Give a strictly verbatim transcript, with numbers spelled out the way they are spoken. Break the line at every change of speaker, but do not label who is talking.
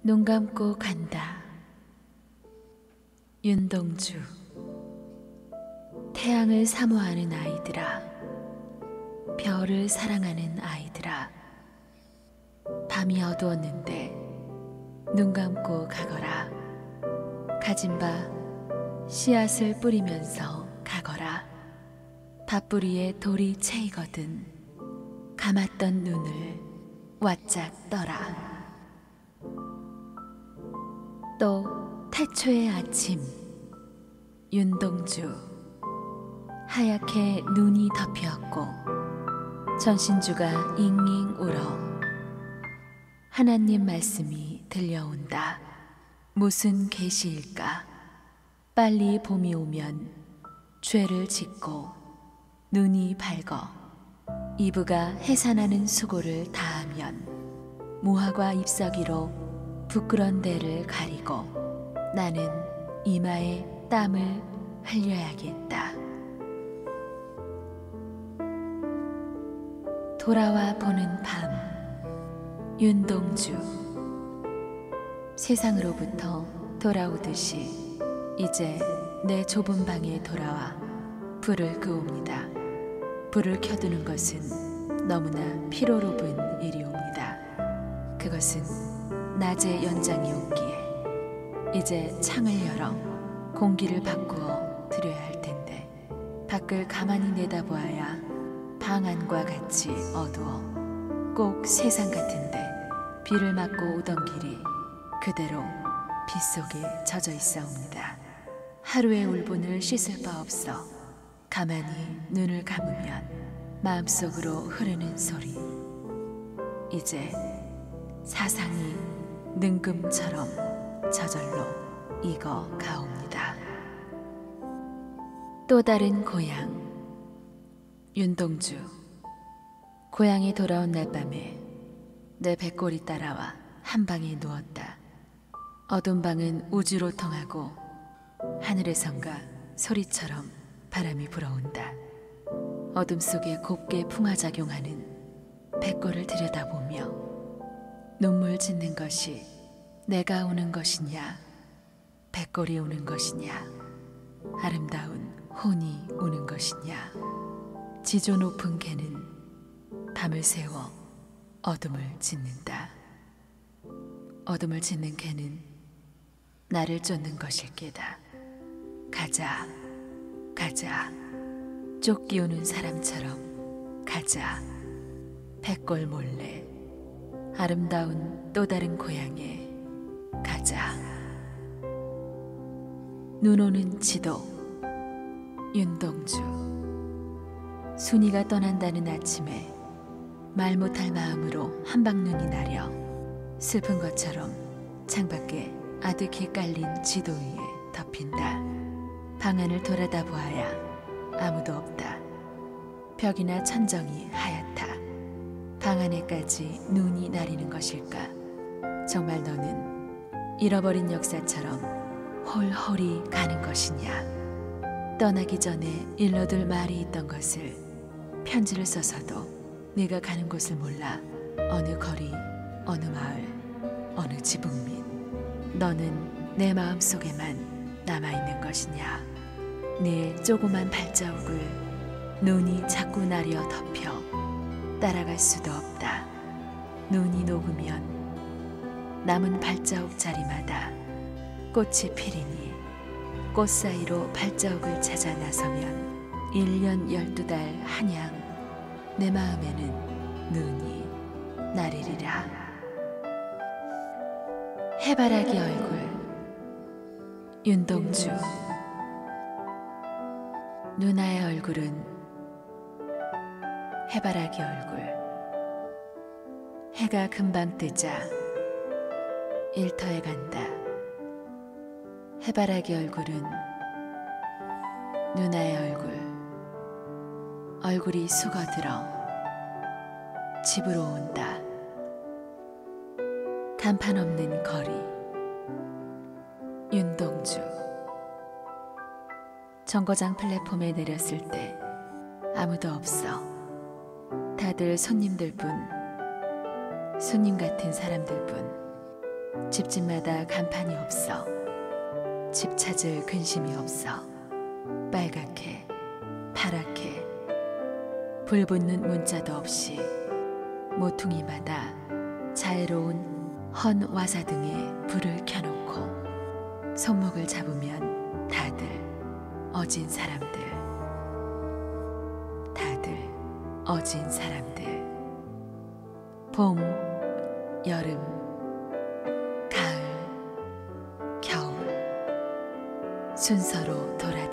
눈 감고 간다. 윤동주. 태양을 사모하는 아이들아, 별을 사랑하는 아이들아, 밤이 어두웠는데 눈 감고 가거라. 가진 바 씨앗을 뿌리면서 가거라. 밭뿌리에 돌이 채이거든 감았던 눈을 와짝 떠라. 또 태초의 아침, 윤동주. 하얗게 눈이 덮였고 전신주가 잉잉 울어 하나님 말씀이 들려온다. 무슨 계시일까? 빨리 봄이 오면 죄를 짓고 눈이 밝어 이브가 해산하는 수고를 다하면 무화과 잎사귀로 부끄런 데를 가리고 나는 이마에 땀을 흘려야겠다. 돌아와 보는 밤, 윤동주. 세상으로부터 돌아오듯이 이제 내 좁은 방에 돌아와 불을 끄옵니다. 불을 켜두는 것은 너무나 피로로운 일이옵니다. 그것은 낮의 연장이었기에 이제 창을 열어 공기를 바꾸어 드려야 할 텐데 밖을 가만히 내다보아야 방 안과 같이 어두워 꼭 세상 같은데 비를 맞고 오던 길이 그대로 빗속에 젖어 있사옵니다. 하루의 울분을 씻을 바 없어 가만히 눈을 감으면 마음속으로 흐르는 소리. 이제 사상이 능금처럼 저절로 익어 가옵니다. 또 다른 고향, 윤동주. 고향에 돌아온 날 밤에 내 배꼽이 따라와 한 방에 누웠다. 어두운 방은 우주로 통하고 하늘에선가 소리처럼 바람이 불어온다. 어둠 속에 곱게 풍화작용하는 배꼽을 들여다보며 눈물 짓는 것이 내가 우는 것이냐, 배꼽이 우는 것이냐, 아름다운 혼이 우는 것이냐. 지조 높은 개는 밤을 새워 어둠을 짓는다. 어둠을 짓는 개는 나를 쫓는 것일 게다. 가자, 가자. 쫓기우는 사람처럼 가자. 백골 몰래 아름다운 또 다른 고향에 가자. 눈 오는 지도, 윤동주. 순이가 떠난다는 아침에 말 못할 마음으로 한방눈이 나려 슬픈 것처럼 창밖에 아득히 깔린 지도 위에 덮인다. 방 안을 돌아다 보아야 아무도 없다. 벽이나 천정이 하얗다. 방 안에까지 눈이 나리는 것일까? 정말 너는 잃어버린 역사처럼 홀홀이 가는 것이냐? 떠나기 전에 일러둘 말이 있던 것을 편지를 써서도 네가 가는 곳을 몰라 어느 거리, 어느 마을, 어느 지붕 밑 너는 내 마음속에만 남아있는 것이냐? 내 조그만 발자국을 눈이 자꾸 나려 덮여 따라갈 수도 없다. 눈이 녹으면 남은 발자국 자리마다 꽃이 피리니 꽃 사이로 발자국을 찾아 나서면 일 년 열두 달 한양 내 마음에는 눈이 나리리라. 해바라기 얼굴, 윤동주. 누나의 얼굴은 해바라기 얼굴. 해가 금방 뜨자 일터에 간다. 해바라기 얼굴은 누나의 얼굴. 얼굴이 수거들어 집으로 온다. 간판 없는 거리, 윤동주. 정거장 플랫폼에 내렸을 때 아무도 없어. 다들 손님들뿐, 손님 같은 사람들뿐. 집집마다 간판이 없어. 집 찾을 근심이 없어. 빨갛게 파랗게 불 붙는 문자도 없이 모퉁이마다 자애로운 헌 와사등에 불을 켜놓고 손목을 잡으면 다들 어진 사람들, 다들 어진 사람들. 봄, 여름, 가을, 겨울 순서로 돌아